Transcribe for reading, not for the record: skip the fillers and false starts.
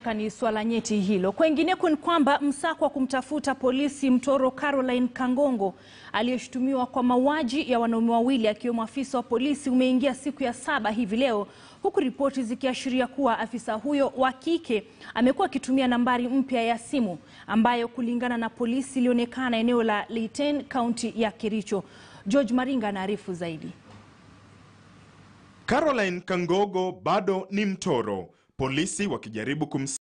Ni swala nyeti hilo. Kwengineko ni kwamba msako wa kumtafuta polisi mtoro Litein Kangogo aliyeshutumiwa kwa mauaji ya wanaume wawili akiwemo afisa wa polisi umeingia siku ya 7 hivi leo, huku ripoti zikiashiria kuwa afisa huyo wa kike amekuwa akitumia nambari mpya ya simu ambayo kulingana na polisi ilionekana eneo la Litein, kaunti ya Kericho. George Maringa anaarifu zaidi. Litein Kangogo bado ni mtoro, polisi wakijaribu